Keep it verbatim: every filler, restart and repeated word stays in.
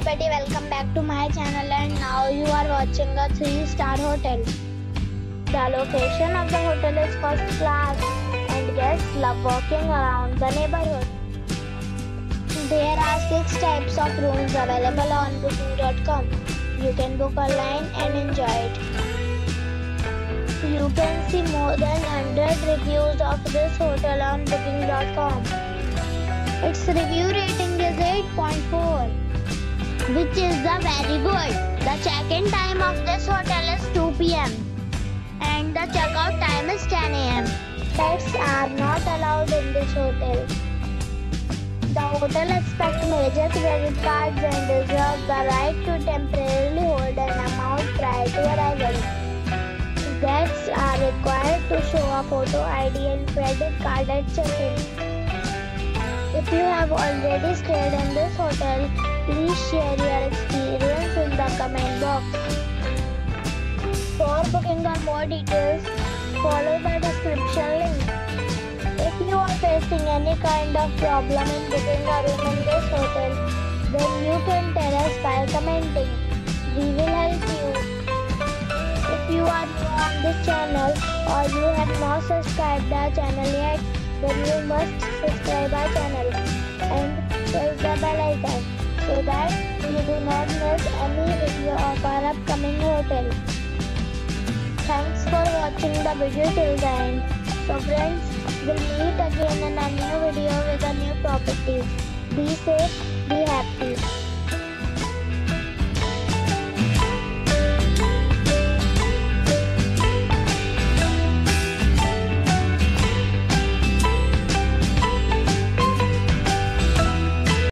everybody, welcome back to my channel, and now you are watching a three star hotel. The location of the hotel is first class and guests love walking around the neighborhood. There are six types of rooms available on booking dot com. You can book online and enjoy it. You can see more than one hundred reviews of this hotel on booking dot com. Its review rating is eight point four, which is the very good. The check-in time of this hotel is two p m and the check-out time is ten a m Pets are not allowed in this hotel. The hotel expects major credit cards and reserves the right to temporarily hold an amount prior to arrival. Guests are required to show a photo I D and credit card at check-in. If you have already stayed in this hotel, please share your experience in the comment box. For booking or more details, follow the description link. If you are facing any kind of problem in booking a room in this hotel, then you can tell us by commenting. We will help you. If you are new on this channel or you have not subscribed our channel yet, then you must subscribe our channel and press the bell icon so that you do not miss any video of our upcoming hotel. Thanks for watching the video till the end. So friends, we'll meet again in a new video with a new property. Be safe, be happy.